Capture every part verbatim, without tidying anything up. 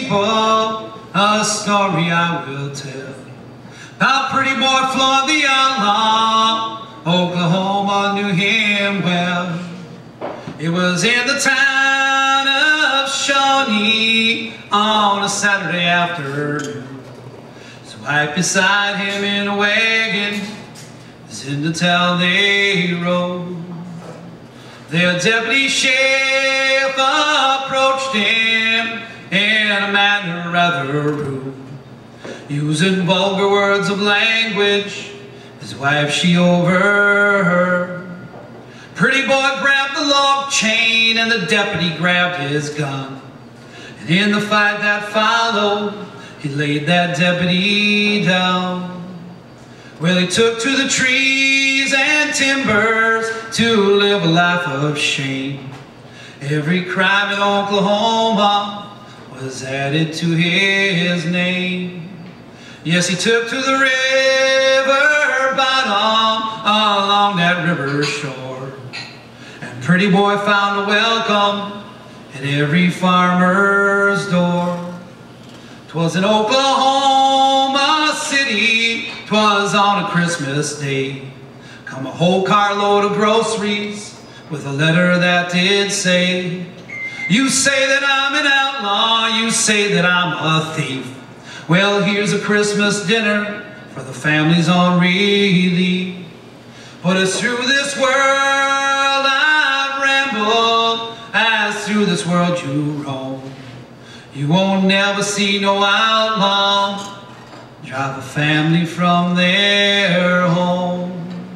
people a story I will tell about pretty boy Floyd the outlaw. Oklahoma knew him well. It was in the town of Shawnee on a Saturday afternoon. His wife beside him in a wagon is in the town they rode. Their deputy sheriff approached him in a manner rather rude, using vulgar words of language his wife she overheard. Pretty boy grabbed the log chain and the deputy grabbed his gun. And in the fight that followed, he laid that deputy down. Well, he took to the trees and timbers to live a life of shame. Every crime in Oklahoma was added to his name. Yes, he took to the river bottom along that river shore. And pretty boy found a welcome at every farmer's door. 'Twas in Oklahoma City, 'twas on a Christmas day. Come a whole carload of groceries with a letter that did say, you say that I'm an outlaw, you say that I'm a thief. Well, here's a Christmas dinner for the families on relief. But as through this world I've rambled, as through this world you roam, you won't never see no outlaw drive a family from their home.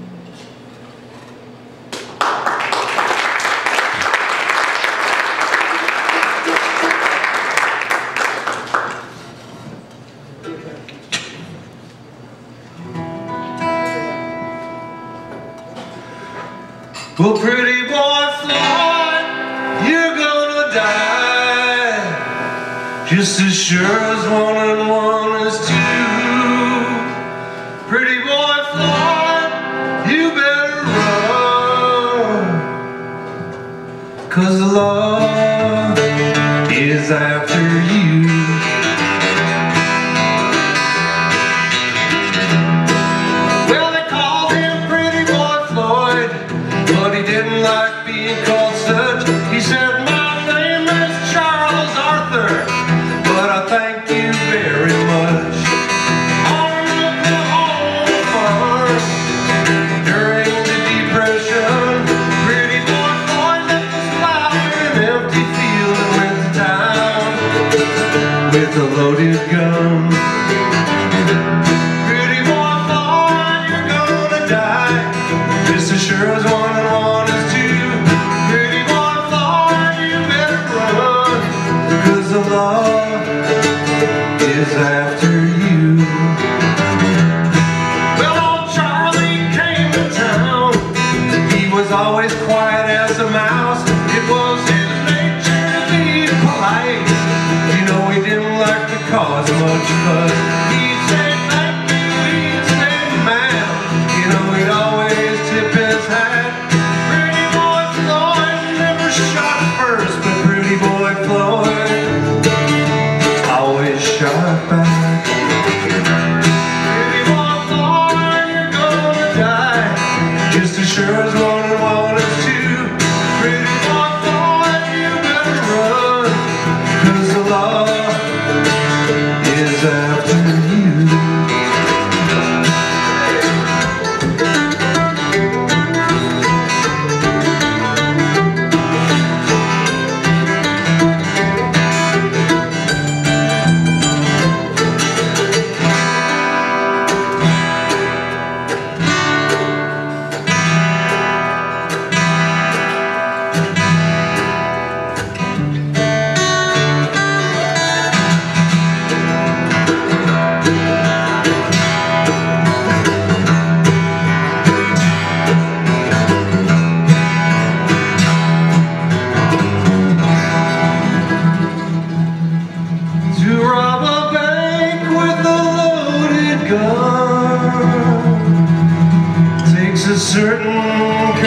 Well, pretty boy Floyd, you're gonna die, just as sure as one and one is two. Pretty boy Floyd, you better run, 'cause the law is after you. Well, they called him Pretty Boy Floyd, but he didn't like being called such. He said, my name is Charles Arthur, but I thank you very much. On Oklahoma farm during the Depression, Pretty boy Floyd left his flower in an empty field and went to town with a loaded gun. Pretty boy Floyd, you're gonna die, just as sure as one and one is two. Pretty boy Floyd, you better run, 'cause the law is after you. Well, old Charlie came to town. He was always quiet as a mouse. It was his nature to be polite. You know, he didn't like to cause much fuss. He'd say thank you, he'd say ma'am. You know, he'd always tip his hat. Pretty boy Floyd never shot first, but Pretty boy Floyd always shot back. Pretty boy Floyd, you're gonna die, just as sure as one and one is two. Pretty boy Floyd, you better run, 'cause the law is after you. To rob a bank with a loaded gun takes a certain